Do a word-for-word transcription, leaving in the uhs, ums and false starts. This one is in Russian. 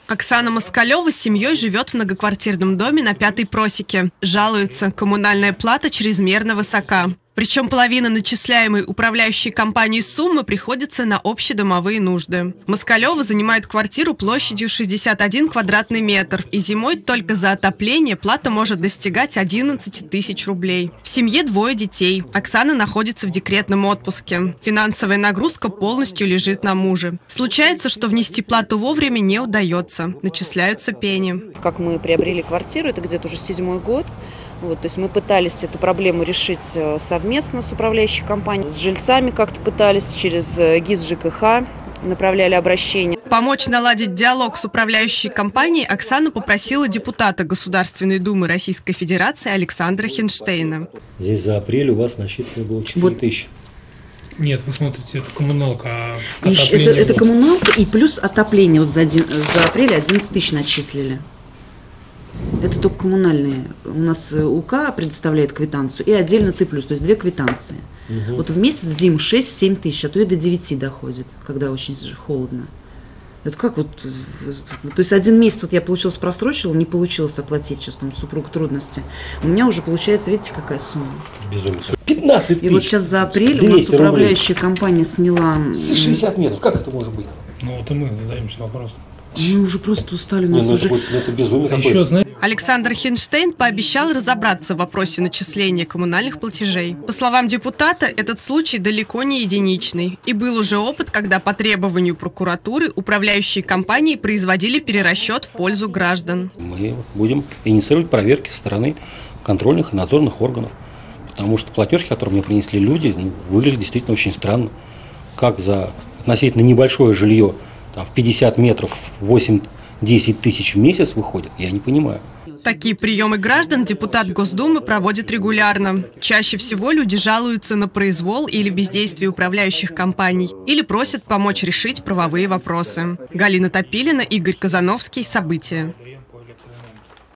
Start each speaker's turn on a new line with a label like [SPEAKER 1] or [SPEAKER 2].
[SPEAKER 1] Оксана Москалева с семьей живет в многоквартирном доме на Пятой Просеке. Жалуется, коммунальная плата чрезмерно высока. Причем половина начисляемой управляющей компанией суммы приходится на общедомовые нужды. Москалева занимает квартиру площадью шестьдесят один квадратный метр. И зимой только за отопление плата может достигать одиннадцать тысяч рублей. В семье двое детей. Оксана находится в декретном отпуске. Финансовая нагрузка полностью лежит на муже. Случается, что внести плату вовремя не удается. Начисляются пени.
[SPEAKER 2] Как мы приобрели квартиру, это где-то уже седьмой год. Вот, то есть мы пытались эту проблему решить совместно с управляющей компанией, с жильцами как-то пытались, через ГИС ЖКХ направляли обращение.
[SPEAKER 1] Помочь наладить диалог с управляющей компанией Оксана попросила депутата Государственной Думы Российской Федерации Александра Хинштейна.
[SPEAKER 3] Здесь за апрель у вас насчитано было четыре тысячи.
[SPEAKER 4] Нет, вы смотрите, это коммуналка, а
[SPEAKER 2] это, это коммуналка и плюс отопление. Вот за, один, за апрель одиннадцать тысяч начислили. Это только коммунальные. У нас УК предоставляет квитанцию и отдельно Ты плюс, то есть две квитанции. Угу. Вот в месяц зиму шесть-семь тысяч, а то и до девяти доходит, когда очень холодно. Это как вот, то есть один месяц вот я получилось просрочила, не получилось оплатить, сейчас там супруг трудности. У меня уже получается, видите, какая сумма?
[SPEAKER 3] Безумно. пятнадцать тысяч.
[SPEAKER 2] И вот сейчас за апрель у нас управляющая рублей. Компания сняла...
[SPEAKER 3] шестьдесят метров, как это может быть?
[SPEAKER 4] Ну вот и мы задаемся вопросом.
[SPEAKER 2] Мы уже просто устали, у нас
[SPEAKER 3] не, ну,
[SPEAKER 2] уже...
[SPEAKER 3] Это, ну, это безумие какое-то.
[SPEAKER 4] Еще, знаете...
[SPEAKER 1] Александр Хинштейн пообещал разобраться в вопросе начисления коммунальных платежей. По словам депутата, этот случай далеко не единичный. И был уже опыт, когда по требованию прокуратуры управляющие компании производили перерасчет в пользу граждан.
[SPEAKER 3] Мы будем инициировать проверки со стороны контрольных и надзорных органов. Потому что платежки, которые мне принесли люди, ну, выглядят действительно очень странно. Как за относительно небольшое жилье там, в пятьдесят метров восемь-десять тысяч в месяц выходит, я не понимаю.
[SPEAKER 1] Такие приемы граждан депутат Госдумы проводит регулярно. Чаще всего люди жалуются на произвол или бездействие управляющих компаний или просят помочь решить правовые вопросы. Галина Топилина, Игорь Казановский. События.